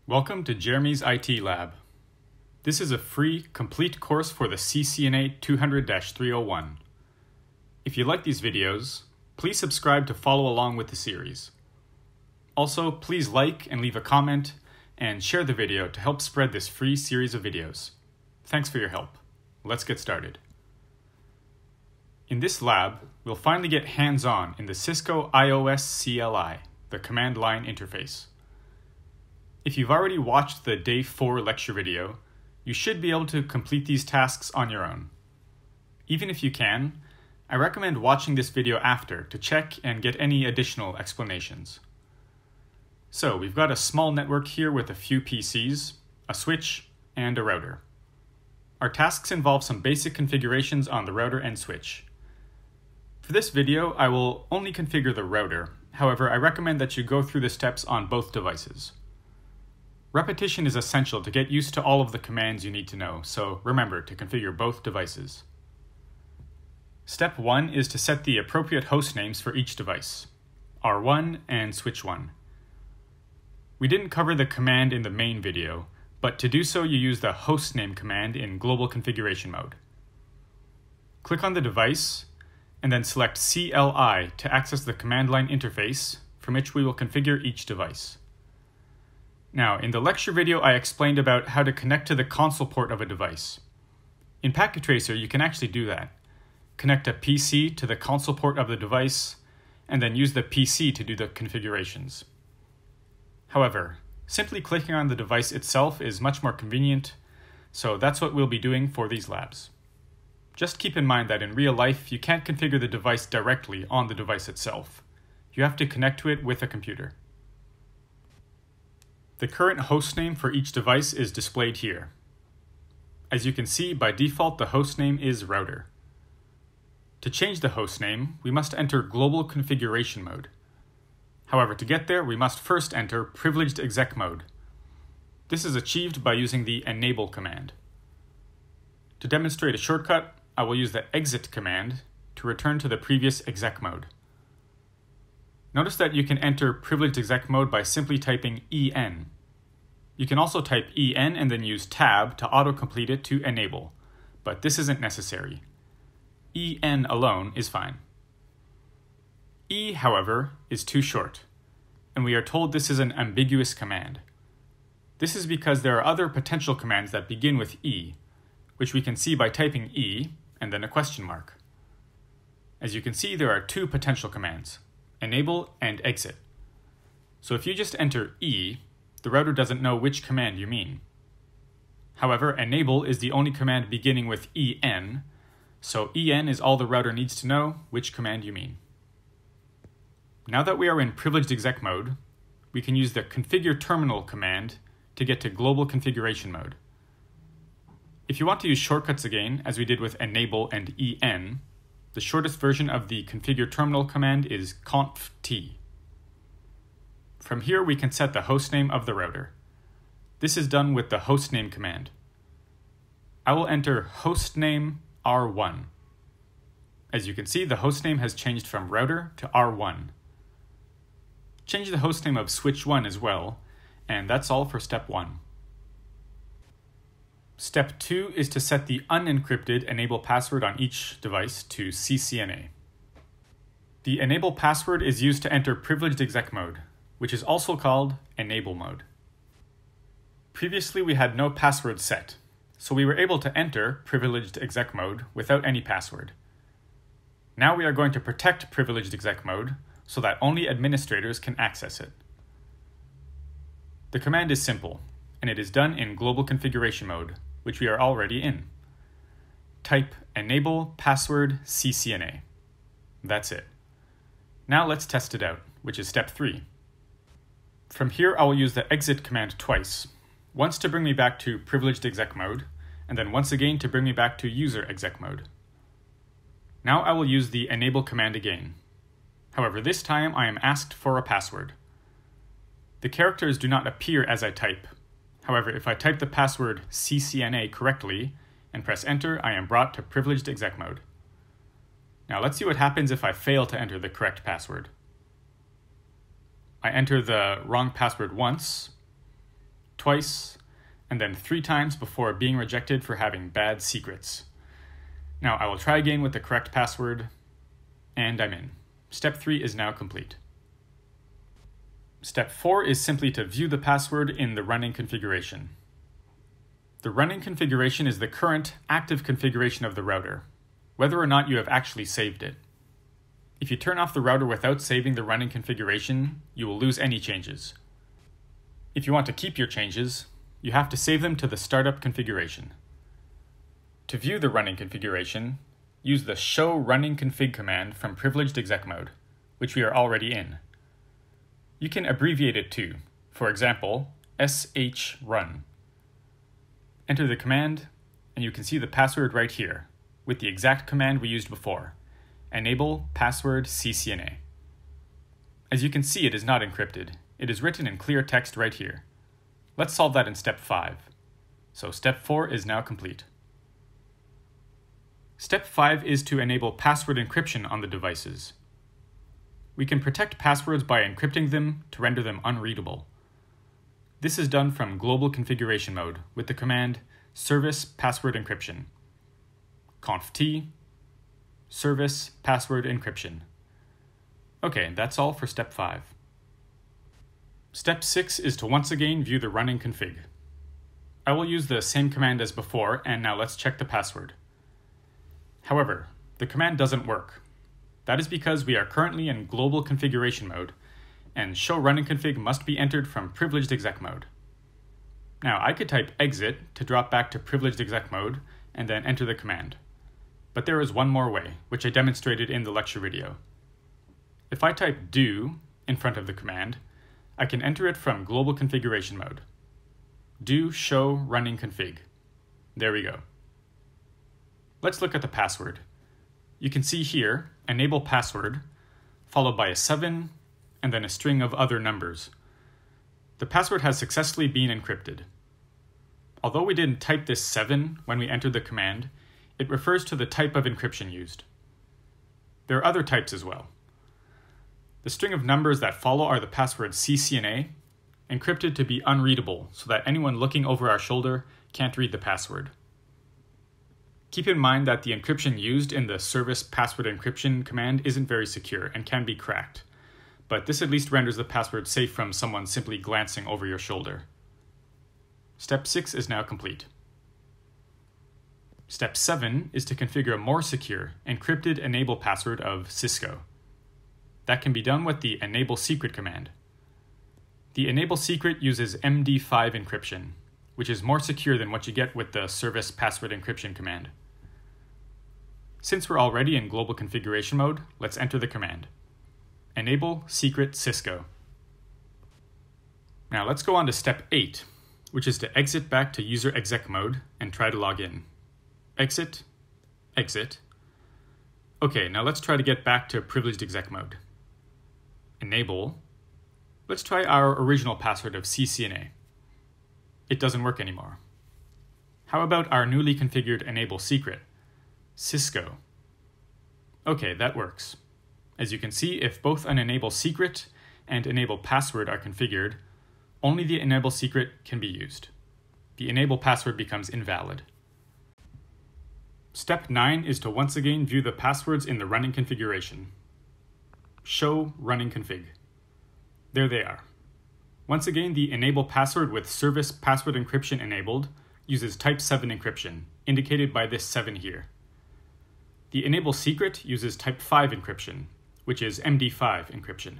Welcome to Jeremy's IT Lab. This is a free, complete course for the CCNA 200-301. If you like these videos, please subscribe to follow along with the series. Also, please like and leave a comment and share the video to help spread this free series of videos. Thanks for your help. Let's get started. In this lab, we'll finally get hands-on in the Cisco IOS CLI, the command line interface. If you've already watched the Day 4 lecture video, you should be able to complete these tasks on your own. Even if you can, I recommend watching this video after to check and get any additional explanations. So, we've got a small network here with a few PCs, a switch, and a router. Our tasks involve some basic configurations on the router and switch. For this video, I will only configure the router. However, I recommend that you go through the steps on both devices. Repetition is essential to get used to all of the commands you need to know, so remember to configure both devices. Step 1 is to set the appropriate host names for each device, R1 and switch 1. We didn't cover the command in the main video, but to do so you use the hostname command in global configuration mode. Click on the device, and then select CLI to access the command line interface from which we will configure each device. Now, in the lecture video, I explained about how to connect to the console port of a device. In Packet Tracer, you can actually do that. Connect a PC to the console port of the device, and then use the PC to do the configurations. However, simply clicking on the device itself is much more convenient, so that's what we'll be doing for these labs. Just keep in mind that in real life, you can't configure the device directly on the device itself. You have to connect to it with a computer. The current hostname for each device is displayed here. As you can see, by default the hostname is router. To change the hostname, we must enter global configuration mode. However, to get there, we must first enter privileged exec mode. This is achieved by using the enable command. To demonstrate a shortcut, I will use the exit command to return to the previous exec mode. Notice that you can enter privileged exec mode by simply typing EN. You can also type EN and then use tab to autocomplete it to enable, but this isn't necessary. EN alone is fine. E, however, is too short, and we are told this is an ambiguous command. This is because there are other potential commands that begin with E, which we can see by typing E and then a question mark. As you can see, there are two potential commands, enable and exit. So if you just enter E, the router doesn't know which command you mean. However, enable is the only command beginning with EN, so EN is all the router needs to know which command you mean. Now that we are in privileged exec mode, we can use the configure terminal command to get to global configuration mode. If you want to use shortcuts again, as we did with enable and EN, the shortest version of the configure terminal command is conft. From here, we can set the hostname of the router. This is done with the hostname command. I will enter hostname R1. As you can see, the hostname has changed from router to R1. Change the hostname of switch 1 as well, and that's all for step 1. Step 2 is to set the unencrypted enable password on each device to CCNA. The enable password is used to enter privileged exec mode, which is also called enable mode. Previously, we had no password set, so we were able to enter privileged exec mode without any password. Now we are going to protect privileged exec mode so that only administrators can access it. The command is simple, and it is done in global configuration mode, which we are already in. Type enable password CCNA. That's it. Now let's test it out, which is step 3. From here, I will use the exit command twice, once to bring me back to privileged exec mode, and then once again to bring me back to user exec mode. Now I will use the enable command again. However, this time I am asked for a password. The characters do not appear as I type. However, if I type the password CCNA correctly and press enter, I am brought to privileged exec mode. Now let's see what happens if I fail to enter the correct password. I enter the wrong password once, twice, and then 3 times before being rejected for having bad secrets. Now I will try again with the correct password, and I'm in. Step 3 is now complete. Step 4 is simply to view the password in the running configuration. The running configuration is the current active configuration of the router, whether or not you have actually saved it. If you turn off the router without saving the running configuration, you will lose any changes. If you want to keep your changes, you have to save them to the startup configuration. To view the running configuration, use the show running config command from privileged exec mode, which we are already in. You can abbreviate it too, for example, shrun. Enter the command, and you can see the password right here, with the exact command we used before, enable password CCNA. As you can see, it is not encrypted. It is written in clear text right here. Let's solve that in step 5. So step 4 is now complete. Step 5 is to enable password encryption on the devices. We can protect passwords by encrypting them to render them unreadable. This is done from global configuration mode with the command service password encryption. conft service password encryption. Okay, that's all for step 5. Step 6 is to once again view the running config. I will use the same command as before, and now let's check the password. However, the command doesn't work. That is because we are currently in global configuration mode, and show running config must be entered from privileged exec mode. Now, I could type exit to drop back to privileged exec mode, and then enter the command. But there is one more way, which I demonstrated in the lecture video. If I type do in front of the command, I can enter it from global configuration mode. Do show running config. There we go. Let's look at the password. You can see here, enable password, followed by a 7, and then a string of other numbers. The password has successfully been encrypted. Although we didn't type this 7 when we entered the command, it refers to the type of encryption used. There are other types as well. The string of numbers that follow are the password CCNA, encrypted to be unreadable so that anyone looking over our shoulder can't read the password. Keep in mind that the encryption used in the service password encryption command isn't very secure and can be cracked, but this at least renders the password safe from someone simply glancing over your shoulder. Step 6 is now complete. Step 7 is to configure a more secure, encrypted enable password of Cisco. That can be done with the enable secret command. The enable secret uses MD5 encryption, which is more secure than what you get with the service password encryption command. Since we're already in global configuration mode, let's enter the command. Enable secret Cisco. Now let's go on to step 8, which is to exit back to user exec mode and try to log in. Exit, exit. Okay, now let's try to get back to privileged exec mode. Enable. Let's try our original password of CCNA. It doesn't work anymore. How about our newly configured enable secret? Cisco. Okay, that works. As you can see, if both an enable secret and enable password are configured, only the enable secret can be used. The enable password becomes invalid. Step 9 is to once again view the passwords in the running configuration. Show running config. There they are. Once again, the enable password with service password encryption enabled uses type 7 encryption, indicated by this 7 here. The enable secret uses type 5 encryption, which is MD5 encryption.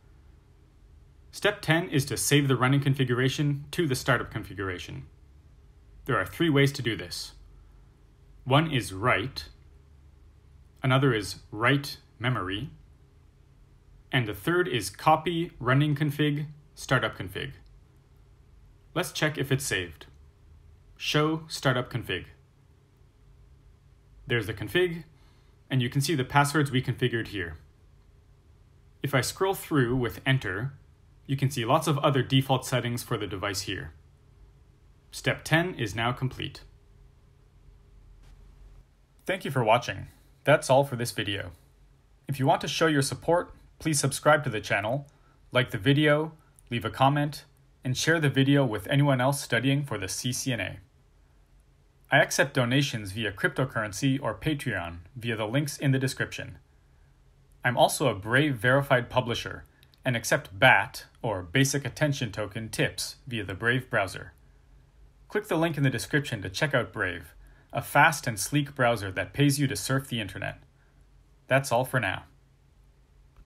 Step 10 is to save the running configuration to the startup configuration. There are 3 ways to do this. One is write, another is write memory, and the third is copy running config startup config. Let's check if it's saved. Show startup config. There's the config, and you can see the passwords we configured here. If I scroll through with enter, you can see lots of other default settings for the device here. Step 10 is now complete. Thank you for watching. That's all for this video. If you want to show your support, please subscribe to the channel, like the video, leave a comment, and share the video with anyone else studying for the CCNA. I accept donations via cryptocurrency or Patreon via the links in the description. I'm also a Brave verified publisher and accept BAT, or Basic Attention Token, tips via the Brave browser. Click the link in the description to check out Brave, a fast and sleek browser that pays you to surf the internet. That's all for now.